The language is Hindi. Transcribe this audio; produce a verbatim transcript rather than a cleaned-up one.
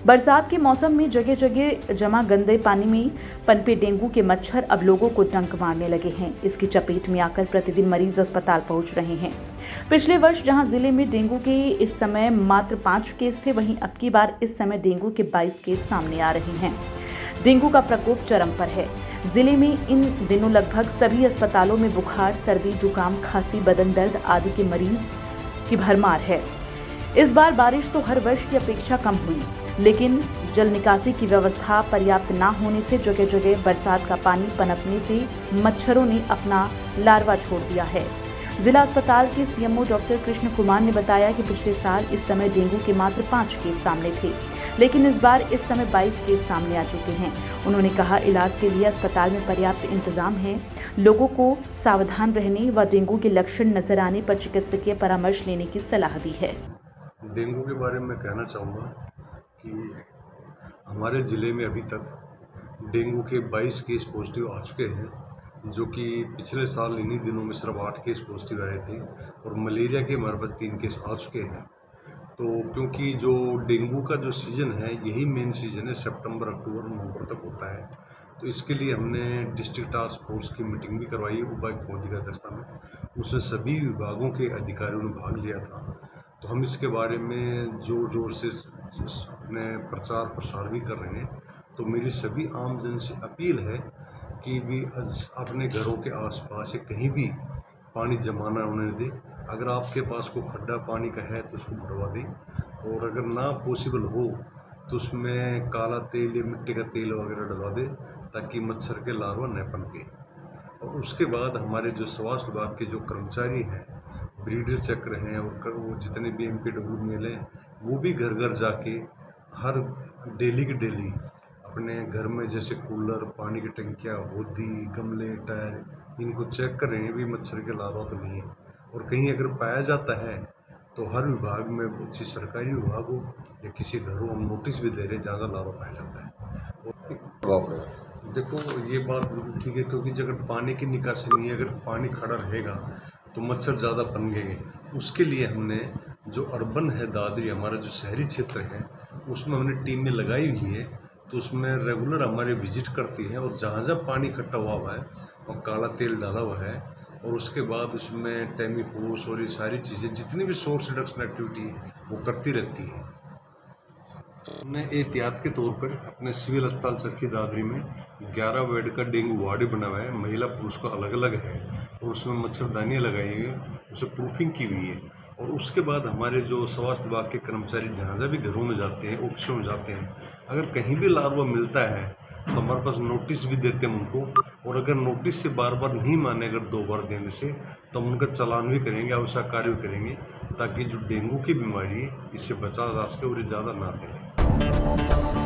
बरसात के मौसम में जगह जगह जमा गंदे पानी में पनपे डेंगू के मच्छर अब लोगों को डंक मारने लगे हैं। इसकी चपेट में आकर प्रतिदिन मरीज अस्पताल पहुंच रहे हैं। पिछले वर्ष जहां जिले में डेंगू के इस समय मात्र पांच केस थे, वहीं अब की बार इस समय डेंगू के बाईस केस सामने आ रहे हैं। डेंगू का प्रकोप चरम पर है। जिले में इन दिनों लगभग सभी अस्पतालों में बुखार, सर्दी, जुकाम, खांसी, बदन दर्द आदि के मरीज की भरमार है। इस बार बारिश तो हर वर्ष की अपेक्षा कम हुई, लेकिन जल निकासी की व्यवस्था पर्याप्त न होने से जगह जगह बरसात का पानी पनपने से मच्छरों ने अपना लार्वा छोड़ दिया है। जिला अस्पताल के सीएमओ डॉक्टर कृष्ण कुमार ने बताया कि पिछले साल इस समय डेंगू के मात्र पांच केस सामने थे, लेकिन इस बार इस समय बाईस केस सामने आ चुके हैं। उन्होंने कहा, इलाज के लिए अस्पताल में पर्याप्त इंतजाम है। लोगों को सावधान रहने व डेंगू के लक्षण नजर आने पर चिकित्सकीय परामर्श लेने की सलाह दी है। डेंगू के बारे में कहना चाहूँगा कि हमारे ज़िले में अभी तक डेंगू के बाईस केस पॉजिटिव आ चुके हैं, जो कि पिछले साल इन्हीं दिनों में सिर्फ आठ केस पॉजिटिव आए थे और मलेरिया के हमारे पास तीन केस आ चुके हैं। तो क्योंकि जो डेंगू का जो सीज़न है यही मेन सीज़न है, सितंबर, अक्टूबर, नवंबर तक होता है। तो इसके लिए हमने डिस्ट्रिक्ट टास्क फोर्स की मीटिंग भी करवाई उपायुक्त मोदी की अध्यक्षता में। उसमें सभी विभागों के अधिकारियों ने भाग लिया था। तो हम इसके बारे में जोर जोर से अपने प्रचार प्रसार भी कर रहे हैं। तो मेरी सभी आम जन से अपील है कि भी अपने घरों के आसपास या कहीं भी पानी जमा ना होने दें। अगर आपके पास कोई खड्डा पानी का है तो उसको भरवा दें, और अगर ना पॉसिबल हो तो उसमें काला तेल या मिट्टी का तेल वगैरह डलवा दें, ताकि मच्छर के लार्वा न पनपे। और उसके बाद हमारे जो स्वास्थ्य विभाग के जो कर्मचारी हैं, ब्रीडर चक्र हैं और वो जितने भी एम पी डब्ल्यू मेल हैं, वो भी घर घर जाके हर डेली की डेली अपने घर में जैसे कूलर, पानी की टंकियाँ, होदी, गमले, टायर, इनको चेक कर रहे हैं भी मच्छर के लार्वा तो नहीं है। और कहीं अगर पाया जाता है तो हर विभाग में, किसी सरकारी विभाग हो या किसी घर हो, हम नोटिस भी दे रहे हैं जहाँ जहाँ लार्वा पाया जाता है। और देखो, ये बात बिल्कुल ठीक है, क्योंकि अगर पानी की निकासी नहीं है, अगर पानी खड़ा रहेगा तो मच्छर ज़्यादा पनपेंगे। उसके लिए हमने जो अर्बन है, दादरी हमारा जो शहरी क्षेत्र है, उसमें हमने टीमें लगाई हुई है। तो उसमें रेगुलर हमारे विजिट करती हैं और जहाँ जहाँ पानी इकट्ठा हुआ हुआ है और काला तेल डाला हुआ है, और उसके बाद उसमें टेमीफोस और ये सारी चीज़ें जितनी भी सोर्स रिडक्शन एक्टिविटी वो करती रहती है। हमने एहतियात के तौर पर अपने सिविल अस्पताल चरखी दादरी में ग्यारह बेड का डेंगू वार्ड बना हुआ है। महिला पुरुष का अलग अलग है और उसमें मच्छरदानियाँ लगाई हुई हैं, उसे प्रूफिंग की हुई है। और उसके बाद हमारे जो स्वास्थ्य विभाग के कर्मचारी जहाँ जहाँ भी घरों में जाते हैं, ऑफिसों में जाते हैं, अगर कहीं भी लार्वा मिलता है तो हमारे पास नोटिस भी देते हैं उनको। और अगर नोटिस से बार बार नहीं माने, अगर दो बार देने से, तो हम उनका चालान भी करेंगे, आवश्यक कार्य भी करेंगे, ताकि जो डेंगू की बीमारी है इससे बचा जा सके और ये ज़्यादा ना फैले।